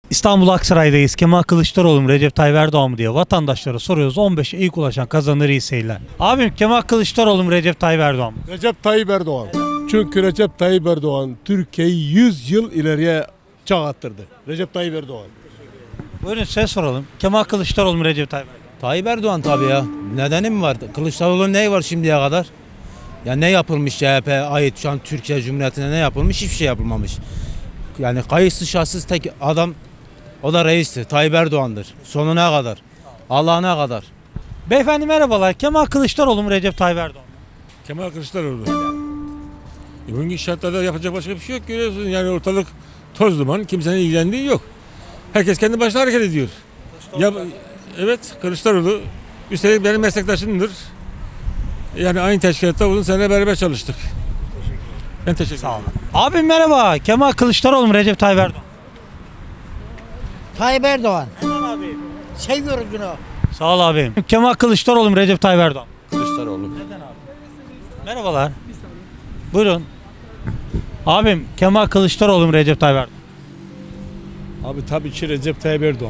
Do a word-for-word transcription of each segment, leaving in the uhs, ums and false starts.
İstanbul Aksaray'dayız. Kemal Kılıçdaroğlu mu Recep Tayyip Erdoğan mı diye vatandaşlara soruyoruz. on beşe ilk ulaşan kazanır, iyi seyirler. Abim, Kemal Kılıçdaroğlu mu Recep Tayyip Erdoğan mı? Recep Tayyip Erdoğan. Çünkü Recep Tayyip Erdoğan Türkiye'yi yüz yıl ileriye çağ attırdı. Recep Tayyip Erdoğan. Buyurun size soralım. Kemal Kılıçdaroğlu mu Recep Tayyip Erdoğan? Tayyip Erdoğan tabii ya. Nedeni mi var? Kılıçdaroğlu'nun neyi var şimdiye kadar? Ya ne yapılmış C H P'ye ait şu an Türkiye Cumhuriyeti'ne ne yapılmış? Hiçbir şey yapılmamış. Yani kayıtsız şartsız tek adam o da reistir. Tayyip Erdoğan'dır. Sonuna kadar. Allah'ına kadar. Beyefendi merhabalar. Kemal Kılıçdaroğlu mu Recep Tayyip Erdoğan mı? Kemal Kılıçdaroğlu. E bugün şartlarda yapacak başka bir şey yok, görüyorsun. Yani ortalık toz duman, kimsenin ilgilendiği yok. Herkes kendi başına hareket ediyor. Ya, evet, Kılıçdaroğlu üstelik benim meslektaşımdır. Yani aynı teşkilatta uzun sene beraber çalıştık. Ben teşekkür ederim. Abim merhaba. Kemal Kılıçdaroğlu mu Recep Tayyip Erdoğan mı? Tayyip Erdoğan. Neden abi? Seviyoruz bunu. Sağ ol abim. Kemal Kılıçdaroğlu mu Recep Tayyip Erdoğan mı? Kılıçdaroğlu. Neden abi? Merhabalar. Buyurun. Abim, Kemal Kılıçdaroğlu mu Recep Tayyip Erdoğan mı? Abi tabii ki Recep Tayyip Erdoğan.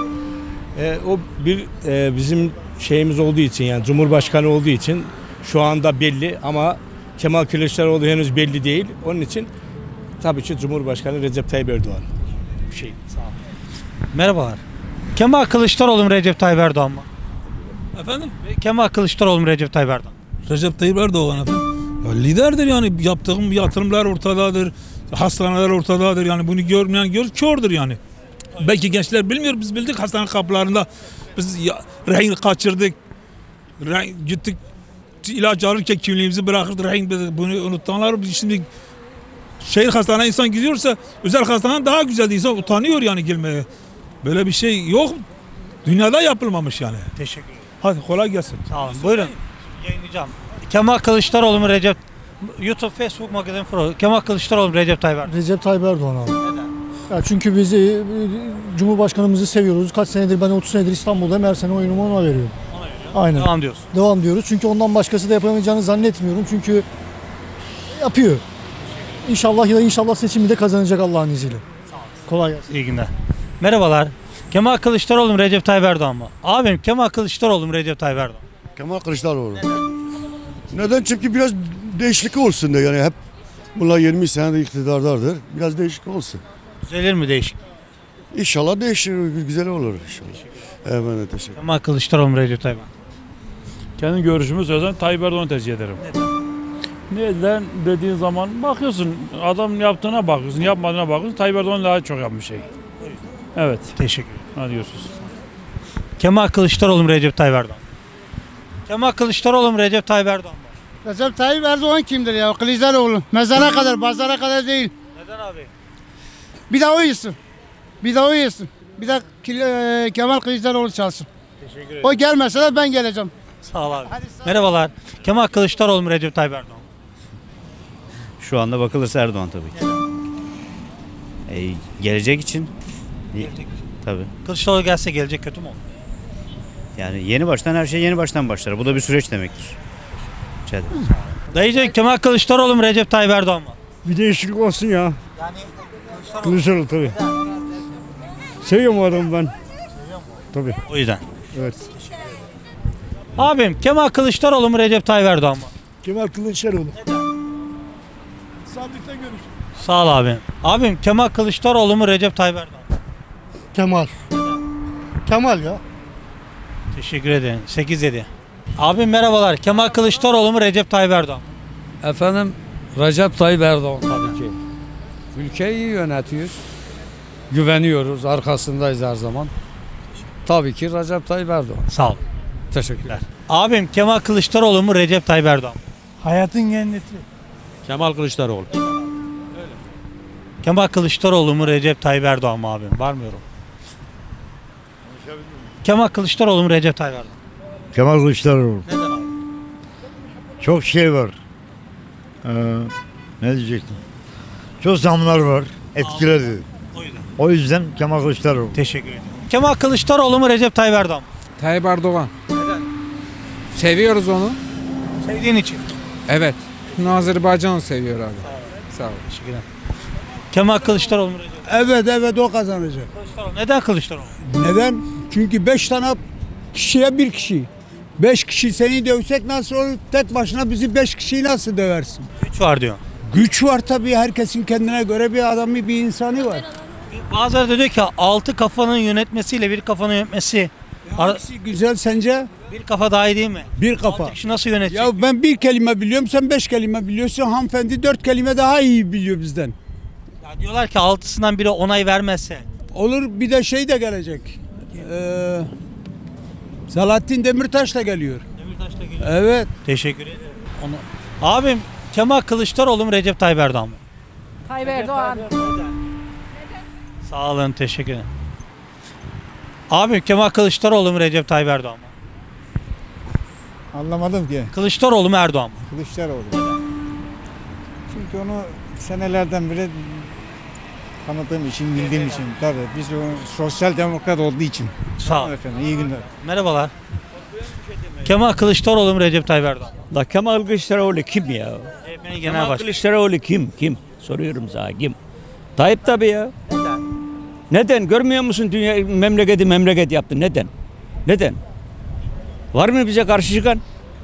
E, o bir e, bizim şeyimiz olduğu için, yani Cumhurbaşkanı olduğu için şu anda belli ama Kemal Kılıçdaroğlu henüz belli değil. Onun için tabii ki Cumhurbaşkanı Recep Tayyip Erdoğan. Bir şey. Sağ ol. Merhabalar. Kemal Kılıçdaroğlu mu Recep Tayyip Erdoğan mı? Efendim? Kemal Kılıçdaroğlu mu Recep Tayyip Erdoğan mı? Recep Tayyip Erdoğan efendim. Ya liderdir yani, yaptığım yatırımlar ortadadır. Hastaneler ortadadır yani, bunu görmeyen gör, kördür yani. Belki gençler bilmiyor, biz bildik hastane kapılarında. Biz ya, rehin kaçırdık. Rehin, gittik ilaç alırken kimliğimizi bırakırdık. Rehin, bunu unutanlar şimdi şehir hastane insan gidiyorsa özel hastane daha güzel, insan utanıyor yani gelmeye. Böyle bir şey yok. Dünyada yapılmamış yani. Teşekkür ederim. Hadi kolay gelsin. Sağ olun. Buyurun. Yayınlayacağım. Kemal Kılıçdaroğlu mu Recep YouTube, Facebook, magazin, pro. Kemal Kılıçdaroğlu mu Recep Tayyip Erdoğan mı? Recep Tayyip Erdoğan abi. Neden? Ya çünkü biz e, Cumhurbaşkanımızı seviyoruz. Kaç senedir, ben otuz senedir İstanbul'dayım. Her sene oyunumu ona veriyorum. Ona veriyorum. Aynen. Devam diyorsun. Devam diyoruz. Çünkü ondan başkası da yapamayacağını zannetmiyorum. Çünkü yapıyor. İnşallah ya da inşallah seçimi de kazanacak Allah'ın izniyle. Kolay gelsin. İyi günler. Merhabalar. Kemal Kılıçdaroğlu mu Recep Tayyip Erdoğan mı? Abim, Kemal Kılıçdaroğlu mu Recep Tayyip Erdoğan mı? Kemal Kılıçdaroğlu. Neden? Çünkü biraz değişiklik olsun da, yani hep bunlar yirmi senedir iktidardardır. Biraz değişiklik olsun. Düzelir mi değişik? İnşallah değişir, güzel olur inşallah. Evet, teşekkür ederim. Kemal Kılıçdaroğlu mu Recep Tayyip Erdoğan mı? Kendi görüşümü söylesem Tayyip Erdoğan'ı tercih ederim. Neden? Neden dediğin zaman bakıyorsun, adam yaptığına bakıyorsun, yapmadığına bakıyorsun. Tayyip Erdoğan daha çok yapmış şey. Evet. Teşekkür ederim. Hadi görüşürüz. Kemal Kılıçdaroğlu mu Recep Tayyip Erdoğan mı? Kemal Kılıçdaroğlu mu Recep Tayyip Erdoğan mı? Recep Tayyip Erdoğan kimdir ya? Kılıçdaroğlu. Mezara kadar, pazara kadar değil. Neden abi? Bir daha o yesin. Bir daha o yesin. Bir de Kil- e, Kemal Kılıçdaroğlu çalsın. Teşekkür ederim. O gelmese de ben geleceğim. Sağ ol abi. Merhabalar. Kemal Kılıçdaroğlu mu Recep Tayyip Erdoğan mı? Şu anda bakılırsa Erdoğan tabii ki. E, gelecek için. Gelecek. Tabii. Kılıçdaroğlu gelse gelecek kötü mü olur? Yani yeni baştan her şey yeni baştan başlar. Bu da bir süreç demektir. Rica ederim. Dayıcı, Kemal Kılıçdaroğlu mu Recep Tayyip Erdoğan mı? Bir değişiklik olsun ya. Yani Kılıçdaroğlu tabii. Seviyorum o adamı ben. Tabii. o yüzden. Evet. Abim, Kemal Kılıçdaroğlu mu Recep Tayyip Erdoğan mı? Kemal Kılıçdaroğlu. Sandıkta görüş. Sağ ol abim. Abim, Kemal Kılıçdaroğlu mu Recep Tayyip Erdoğan mı? Kemal. Kemal ya. Teşekkür ederim. sekiz yedi. Abim merhabalar. Kemal Kılıçdaroğlu mu Recep Tayyip Erdoğan mı? Efendim Recep Tayyip Erdoğan tabii ki. Ülkeyi iyi yönetiyor. Güveniyoruz, arkasındayız her zaman. Tabii ki Recep Tayyip Erdoğan. Sağ ol. Teşekkürler. Abim, Kemal Kılıçdaroğlu mu Recep Tayyip Erdoğan mı? Hayatın kendisi. Kemal Kılıçdaroğlu. Kemal Kılıçdaroğlu mu Recep Tayyip Erdoğan mı abim? Var mı yorum? Kemal Kılıçdaroğlu mu Recep Tayyip Erdoğan mı? Kemal Kılıçdaroğlu. Neden abi? Çok şey var. Ee, ne diyecektim? Çok zamlar var. Etkiledi. O yüzden. O yüzden Kemal Kılıçdaroğlu. Teşekkür ederim. Kemal Kılıçdaroğlu mu Recep Tayyip Erdoğan mı? Tayyip Erdoğan. Neden? Seviyoruz onu. Sevdiğin için. Evet. Azerbaycan'ı seviyor abi. Sağ ol. Teşekkür ederim. Kemal Kılıçdaroğlu mu Recep Evet evet o kazanacak. Kılıçdaroğlu. Neden Kılıçdaroğlu? Neden? Çünkü beş tane kişiye bir kişi. Beş kişi seni dövsek nasıl olur? Tek başına bizi beş kişiyi nasıl döversin? Güç var diyor. Güç var tabii. Herkesin kendine göre bir adamı, bir insanı var. Bazıları da diyor ki altı kafanın yönetmesiyle bir kafanın yönetmesi. Ar- Hangisi güzel sence? bir kafa daha iyi değil mi? Bir kafa. Altı kişi nasıl yönetecek? Ya ben bir kelime biliyorum, sen beş kelime biliyorsun. Hanımefendi dört kelime daha iyi biliyor bizden. Ya diyorlar ki altısından biri onay vermezse. Olur, bir de şey de gelecek. Ee, Selahattin Demirtaş da geliyor. Demirtaş da geliyor. Evet. Teşekkür ederim. Onu... Abim Kemal Kılıçdaroğlu mu Recep Tayyip Erdoğan mı? Tayyip Erdoğan. Sağ olun, teşekkür ederim. Abim Kemal Kılıçdaroğlu mu Recep Tayyip Erdoğan mı? Anlamadım ki. Kılıçdaroğlu mu Erdoğan mı? Kılıçdaroğlu. Çünkü onu senelerden beri tanıdığım için, bildiğim için. Tabii biz o sosyal demokrat olduğu için. Sağ olun. Efendim, iyi günler. Merhabalar. Kemal Kılıçdaroğlu mu Recep Tayyip Erdoğan mı? La Kemal Kılıçdaroğlu kim ya? C H P'nin Kemal genel başkanı. Kılıçdaroğlu kim? Kim? Soruyorum sana kim? Tayyip tabii ya. Neden? Neden? Görmüyor musun dünya memleketi memleket yaptı? Neden? Neden? Var mı bize karşı çıkan?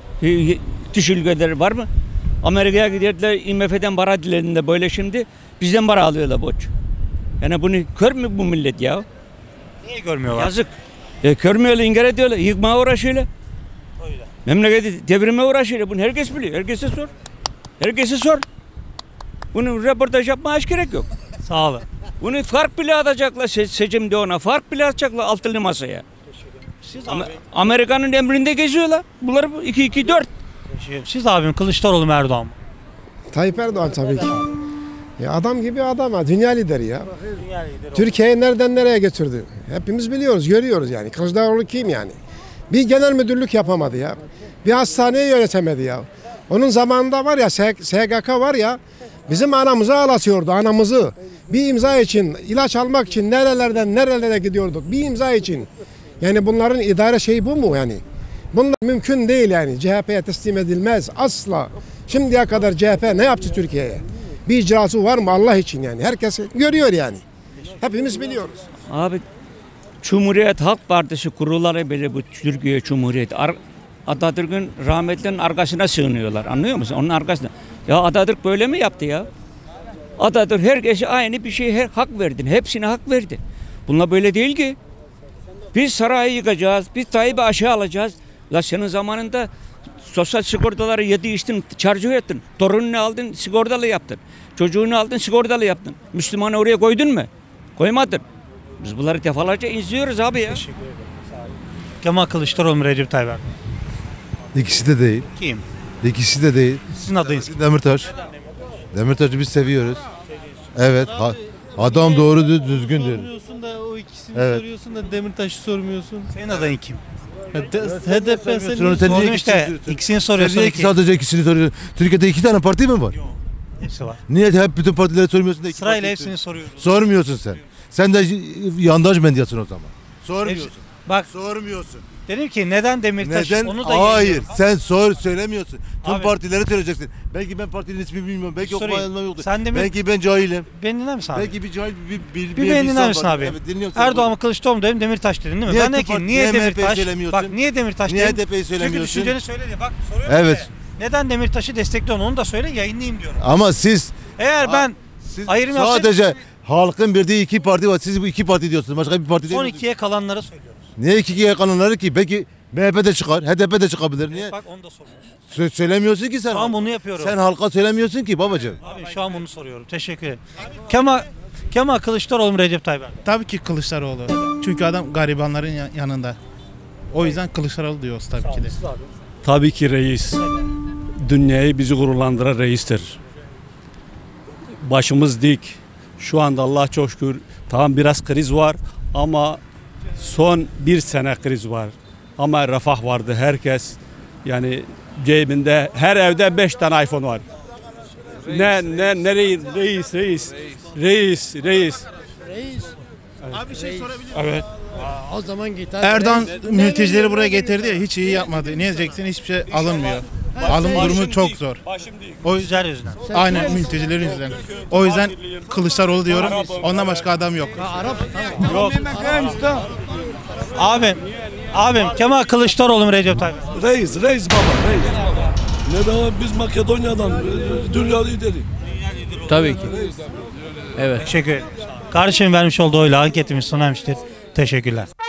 Dış ülkeleri var mı? Amerika'ya giderler I M F'den para dilediğinde böyle şimdi bizden para alıyorlar borç. Yani bunu kör mü bu millet ya? Niye görmüyorlar? Yazık. E, görmüyorlar, inkar ediyorlar. Yıkmaya uğraşıyorlar. Öyle. Memleketi devirmeye uğraşıyorlar. Bunu herkes biliyor. Herkese sor. Herkese sor. Bunu röportaj yapmaya hiç gerek yok. Sağ olun. Bunu fark bile atacaklar se seçimde ona. Fark bile atacaklar altılı masaya. Siz Ama abi. Amerika'nın emrinde geziyorlar. Bunlar iki iki dört. Siz abim Kılıçdaroğlu mu Erdoğan mı? Tayyip Erdoğan tabii ki. Ya adam gibi adam ha. Dünya lideri ya. Türkiye'yi nereden nereye götürdü? Hepimiz biliyoruz, görüyoruz yani. Kılıçdaroğlu kim yani? Bir genel müdürlük yapamadı ya. Bir hastaneyi yönetemedi ya. Onun zamanında var ya S G K var ya bizim anamızı ağlatıyordu, anamızı. Bir imza için, ilaç almak için nerelerden nerelere gidiyorduk. Bir imza için. Yani bunların idare şeyi bu mu yani? Bunlar mümkün değil yani. C H P'ye teslim edilmez asla. Şimdiye kadar C H P ne yaptı Türkiye'ye? Bir icraatı var mı Allah için yani? Herkes görüyor yani. Hepimiz biliyoruz. Abi Cumhuriyet Halk Partisi kuruları bile bu Türkiye Cumhuriyeti. Ar Atatürk'ün rahmetlinin arkasına sığınıyorlar. Anlıyor musun? Onun arkasına. Ya Atatürk böyle mi yaptı ya? Atatürk herkese aynı bir şey her, hak verdin. Hepsine hak verdi. Bunlar böyle değil ki. Biz sarayı yıkacağız. Biz Tayyip'i aşağı alacağız. La senin zamanında sosyal sigortaları yedi içtin, çarjı ettin. Torununu aldın, sigortalı yaptın. Çocuğunu aldın, sigortalı yaptın. Müslümanı oraya koydun mu? Koymadın. Biz bunları defalarca izliyoruz abi ya. Kemal Kılıçdaroğlu mu Recep Tayyip Erdoğan? İkisi de değil. Kim? İkisi de değil. Sizin adayınız. Demirtaş. Demirtaş'ı biz seviyoruz. Evet. Ha, adam doğrudur, düzgündür. Soruyorsun da o ikisini Evet. soruyorsun da Demirtaş'ı sormuyorsun. Senin adayın kim? H D P Sonra senin sen niye Sordum işte. ikisini İkisini soruyorsun? soruyorsun. Sen niye iki. sadece ikisini soruyorsun? Türkiye'de iki tane parti mi var? Hepsi var. Niye hep bütün partileri sormuyorsun da iki Sırayla partiyi hepsini soruyorsun? soruyoruz. Sormuyorsun sen. Sen de yandaş medyasın o zaman. Sormuyorsun. Hepsi- Bak Sormuyorsun. dedim ki neden Demirtaş? Neden? Onu da Hayır. yayınlıyorum. Sen sor söylemiyorsun. Tüm Abi- partileri söyleyeceksin. Belki ben partinin ismini bilmiyorum. Belki Sorayım. okuma yoktu. Sen de mi- Belki ben cahilim. Beni dinler misin abi? Belki bir cahil bir bir Bir beni dinler insan misin var. abi? Evet, dinliyorum seni. Erdoğan mı Kılıçdaroğlu mu dedim Demirtaş dedin değil mi? Niye ben de AK ki Parti- niye niye M H P'yi Demirtaş? söylemiyorsun? Bak niye Demirtaş Niye dedim? H D P'yi Çünkü söylemiyorsun? düşünceni söyle diye. Bak soruyorum Evet. size. Neden Demirtaş'ı destekliyorsun onu da söyle yayınlayayım diyorum. Ama siz Eğer ben siz ayrım yapsaydım sadece halkın bildiği iki parti var. Siz bu iki parti diyorsunuz. Başka bir parti değil son mi? ikiye kalanları söylüyoruz. Niye iki ikiye kanunları ki? Belki M H P de çıkar, H D P de çıkabilir. Niye? Bak onu da soruyoruz. Sö- söylemiyorsun ki sen. Şu an bunu yapıyorum. Sen halka söylemiyorsun ki babacığım. Abi şu an bunu soruyorum. Teşekkür ederim. Kemal Kemal Kılıçdaroğlu mu Recep Tayyip Erdoğan? Tabii ki Kılıçdaroğlu. Çünkü adam garibanların ya- yanında. O yüzden Kılıçdaroğlu diyoruz tabii ki de. Tabii ki reis. Dünyayı bizi gururlandıran reistir. Başımız dik. Şu anda Allah çok şükür tamam biraz kriz var ama son bir sene kriz var. Ama refah vardı herkes. Yani cebinde her evde beş tane iPhone var. Ne ne ne reis reis reis reis reis. Reis. Abi şey sorabilir miyim? Evet. O zaman git. Erdoğan mültecileri buraya getirdi ya hiç iyi yapmadı. Ne diyeceksin? Hiçbir şey alınmıyor. Alım durumu çok zor. O yüzden yüzünden. Aynen mültecilerin yüzünden. O yüzden Kılıçdaroğlu diyorum. Ondan başka adam yok. Yok. Abim, abim Kemal Kılıçdaroğlu mu Recep Tayyip? Reis, reis baba, reis. Neden biz Makedonya'dan dünya lideri. Tabii ki. Evet. Teşekkür ederim. Kardeşim vermiş olduğu oyla anketimiz sona ermiştir. Teşekkürler.